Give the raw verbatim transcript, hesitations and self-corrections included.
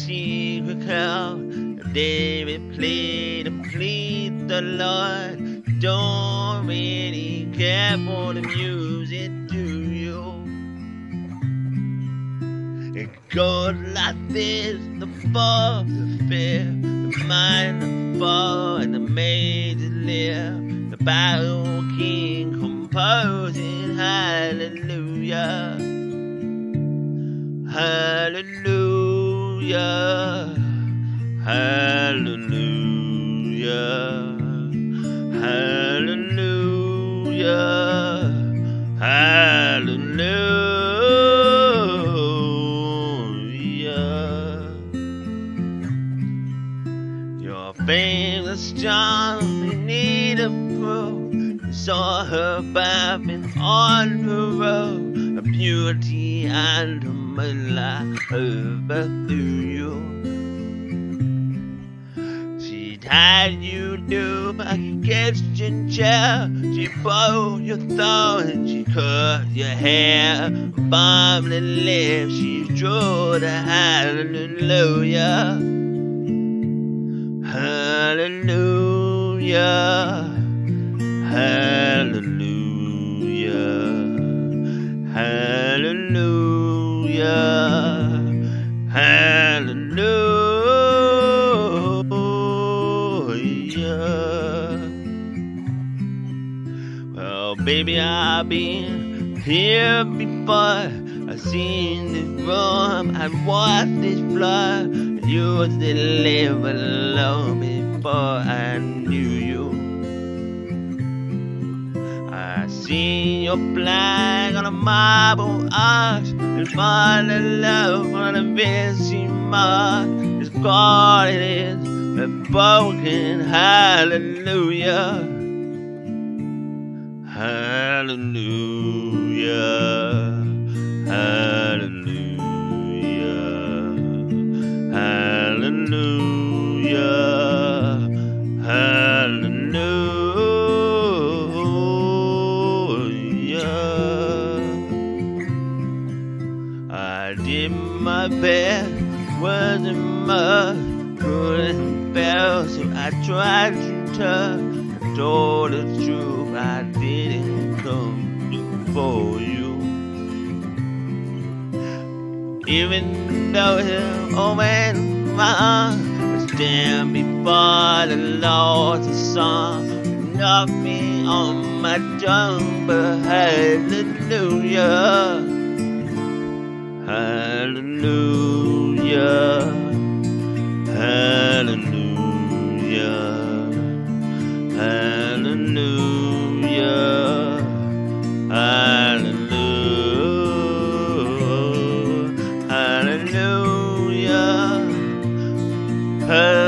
secret cloud. David played to plead the Lord. Don't really care for the music, do you? It goes like this: the fourth, the fifth, the minor fall, and the major lift. The battle king composing hallelujah, hallelujah, hallelujah, hallelujah, hallelujah. Your famous John, we need a proof. You saw her bathing on the road, a beauty and a moonlight overthrew you. She tied you to a kitchen chair, she broke your thumb and she cut your hair. Bombed the lips, she drew the hallelujah, hallelujah, hallelujah, hallelujah, hallelujah. Well, baby, I've been here before. I've seen this room, I've watched this floor. You was the live alone before I knew you. I seen your flag on a marble arch, and fall in love on a busy mark. It's God it is, a broken hallelujah, hallelujah, hallelujah, hallelujah, hallelujah. I did my best, wasn't much, couldn't fail, so I tried to touch. I told the truth, I didn't come for you. Even though he'll open my arms, I stand before the Lord's a song. Knock me on my tongue, but hallelujah, hallelujah, hallelujah, hallelujah, hallelujah, hallelujah.